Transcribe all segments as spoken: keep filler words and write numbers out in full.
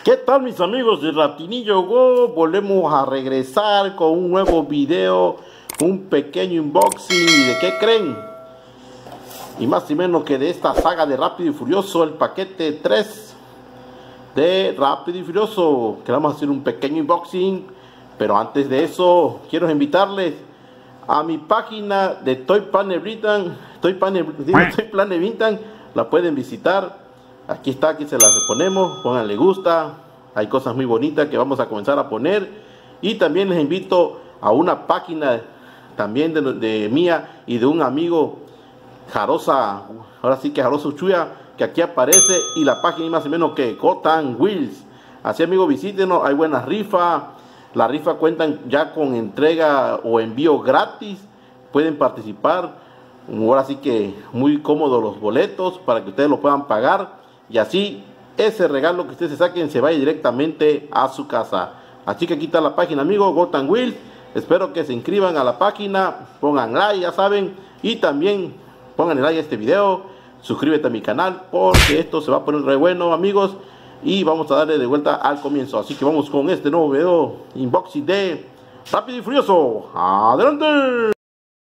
¿Qué tal, mis amigos de Ratinillo Go? Volvemos a regresar con un nuevo video, un pequeño unboxing. ¿Y de qué creen? Y más y menos que de esta saga de Rápido y Furioso, el paquete tres de Rápido y Furioso, que vamos a hacer un pequeño unboxing. Pero antes de eso, quiero invitarles a mi página de Toy Planet Britain, Toy Planet, Toy Planet Britain. La pueden visitar. Aquí está, aquí se las ponemos, pónganle gusta, hay cosas muy bonitas que vamos a comenzar a poner. Y también les invito a una página también de, de mía y de un amigo, Jarosa, ahora sí que Jarosa Uchuya, que aquí aparece, y la página más o menos que Hot Wheels. Así, amigos, visítenos, hay buenas rifas. Las rifas cuentan ya con entrega o envío gratis, pueden participar. Ahora sí que muy cómodos los boletos para que ustedes lo puedan pagar. Y así ese regalo que ustedes se saquen se vaya directamente a su casa. Así que aquí está la página, amigos, Gotham Wheels. Espero que se inscriban a la página, pongan like, ya saben. Y también pongan like a este video, suscríbete a mi canal, porque esto se va a poner re bueno, amigos. Y vamos a darle de vuelta al comienzo. Así que vamos con este nuevo video, unboxing de Rápido y Furioso. ¡Adelante!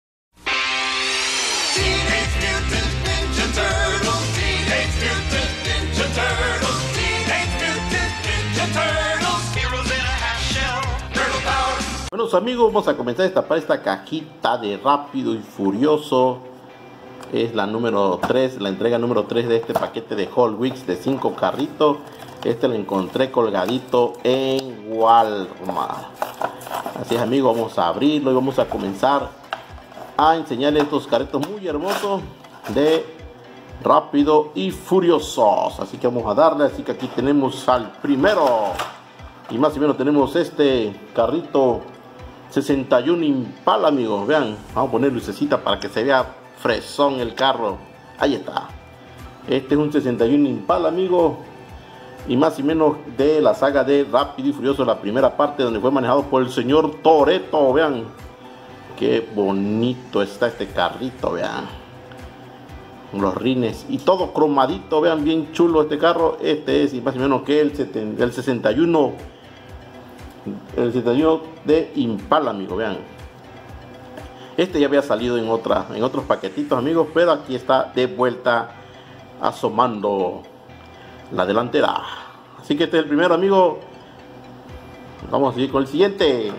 Bueno, amigos, vamos a comenzar a destapar esta cajita de Rápido y Furioso. Es la número tres, la entrega número tres de este paquete de Hot Wheels de cinco carritos. Este lo encontré colgadito en Walmart. Así es, amigos, vamos a abrirlo y vamos a comenzar a enseñarles estos carritos muy hermosos de Rápido y Furiosos. Así que vamos a darle, así que aquí tenemos al primero. Y más o menos tenemos este carrito sesenta y uno Impala, amigos. Vean, vamos a poner lucecita para que se vea fresón el carro. Ahí está. Este es un sesenta y uno Impala, amigos. Y más y menos de la saga de Rápido y Furioso, la primera parte, donde fue manejado por el señor Toretto. Vean qué bonito está este carrito, vean. Los rines y todo cromadito, vean, bien chulo este carro. Este es y más o menos que el, el sesenta y uno, el sesenta y uno de Impala, amigos, vean. Este ya había salido en otra, en otros paquetitos, amigos, pero aquí está de vuelta asomando la delantera. Así que este es el primero, amigo. Vamos a seguir con el siguiente.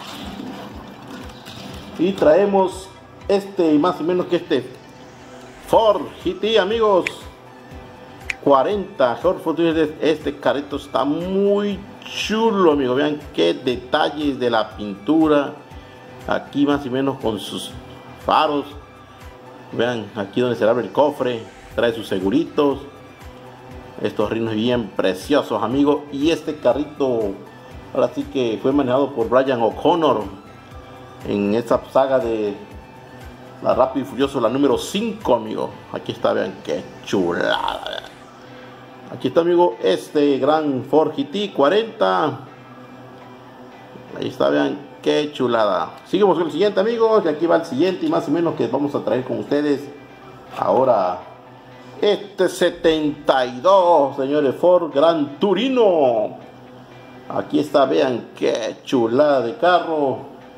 Y traemos este, más o menos que este Ford G T, amigos. cuarenta Ford G T. Este carrito está muy chulo, amigos. Vean qué detalles de la pintura. Aquí más o menos con sus faros. Vean aquí donde se abre el cofre. Trae sus seguritos. Estos rines bien preciosos, amigos. Y este carrito ahora sí que fue manejado por Brian O'Connor en esta saga de la Rápido y Furioso, la número cinco, amigos. Aquí está, vean qué chulada. Vean. Aquí está, amigo, este gran Ford G T cuarenta. Ahí está, vean qué chulada. Seguimos con el siguiente, amigos. Y aquí va el siguiente y más o menos que vamos a traer con ustedes ahora. Este setenta y dos, señores, Ford Gran Torino. Aquí está, vean qué chulada de carro.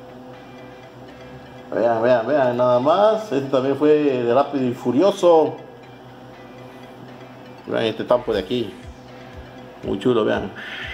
Vean, vean, vean, nada más. Este también fue de Rápido y Furioso. Vean este tampo de aquí. Muy chulo, vean.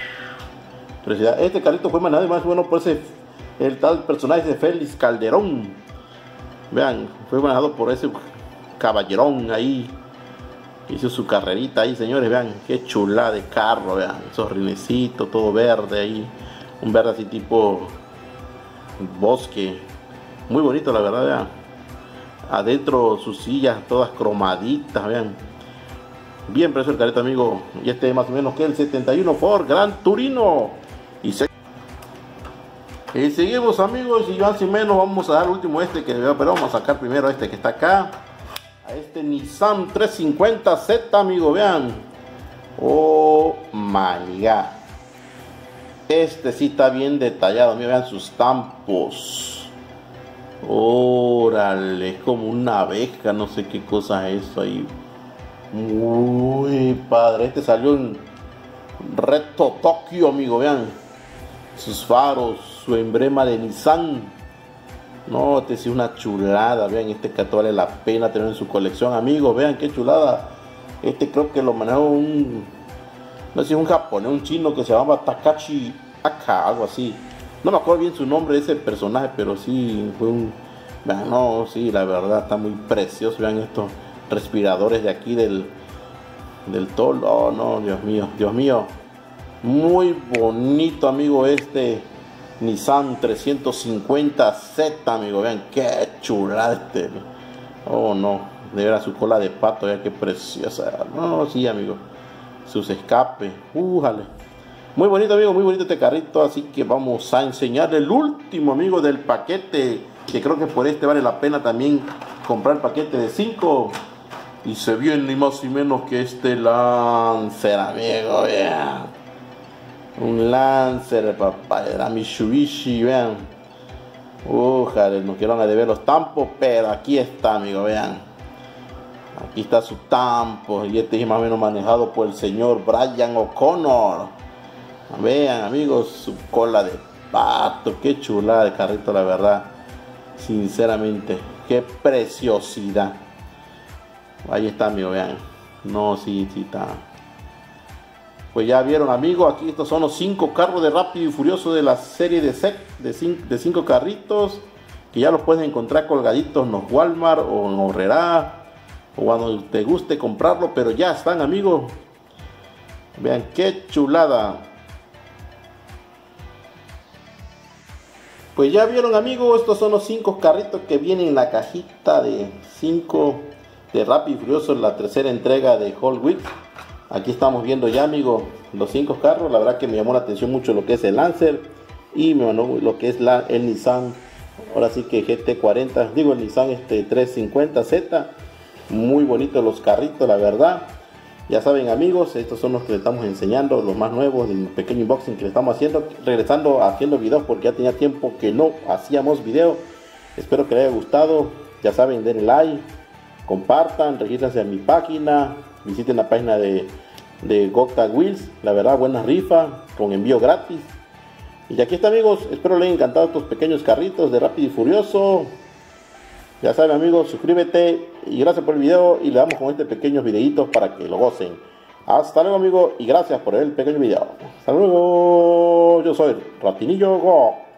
Este carrito fue manejado más bueno por ese, el tal personaje de Félix Calderón. Vean, fue manejado por ese caballerón ahí. Hizo su carrerita ahí, señores. Vean qué chulada de carro. Vean esos rinecitos, todo verde ahí. Un verde así tipo bosque. Muy bonito, la verdad. Vean. Adentro sus sillas todas cromaditas. Vean. Bien precioso el carrito, amigo. Y este más o menos que el setenta y uno Ford Gran Torino. Y, se... y seguimos, amigos. Y más o menos vamos a dar el último este que pero vamos a sacar primero este que está acá. A este Nissan trescientos cincuenta Z, amigo, vean. Oh my god. Este sí está bien detallado, amigo, vean sus tampos. Órale, es como una abeja, no sé qué cosa es eso ahí. Muy padre. Este salió en Reto Tokio, amigo, vean. Sus faros, su emblema de Nissan. No, este sí es una chulada, vean, este que vale la pena tener en su colección, amigos, vean qué chulada. Este creo que lo manejó un, no sé si es un japonés, un chino que se llama Takashi Aka, algo así. No me acuerdo bien su nombre de ese personaje, pero sí fue un, vean, no, sí, la verdad está muy precioso, vean estos respiradores de aquí del, del tolo, oh, no, Dios mío, Dios mío. Muy bonito, amigo, este Nissan trescientos cincuenta Z, amigo. Vean qué chulada este. Oh, no. De ver a su cola de pato, vean qué preciosa. No, sí, amigo. Sus escapes. Újale. Muy bonito, amigo. Muy bonito este carrito. Así que vamos a enseñarle el último, amigo, del paquete. Que creo que por este vale la pena también comprar el paquete de cinco. Y se viene ni más ni menos que este Lancer, amigo. Vean. Un Lancer, papá, de la Mitsubishi, vean. Ojalá, no quiero a deber los tampos, pero aquí está, amigo, vean. Aquí está su tampo, y este es más o menos manejado por el señor Brian O'Connor. Vean, amigos, su cola de pato, qué chulada de carrito, la verdad. Sinceramente, qué preciosidad. Ahí está, amigo, vean. No, sí, sí está. Pues ya vieron, amigos, aquí estos son los cinco carros de Rápido y Furioso de la serie de set de cinco, de cinco carritos, que ya los puedes encontrar colgaditos en los Walmart o en Horrera o cuando te guste comprarlo, pero ya están, amigos. Vean qué chulada. Pues ya vieron, amigos, estos son los cinco carritos que vienen en la cajita de cinco de Rápido y Furioso, la tercera entrega de Hot Wheels. Aquí estamos viendo ya, amigos, los cinco carros. La verdad que me llamó la atención mucho lo que es el Lancer y me llamó lo que es la, el Nissan, ahora sí que G T cuarenta, digo el Nissan este trescientos cincuenta Z. Muy bonitos los carritos, la verdad. Ya saben, amigos, estos son los que les estamos enseñando, los más nuevos, el pequeño unboxing que le estamos haciendo, regresando haciendo videos porque ya tenía tiempo que no hacíamos videos. Espero que les haya gustado. Ya saben, denle like, compartan, regístrense a mi página, visiten la página de de Gokta Wheels, la verdad, buena rifa con envío gratis. Y aquí está, amigos, espero les haya encantado estos pequeños carritos de Rápido y Furioso. Ya saben, amigos, suscríbete y gracias por el video, y le damos con este pequeños videitos para que lo gocen. Hasta luego, amigos, y gracias por el pequeño video. Hasta luego, yo soy Ratinillo Go.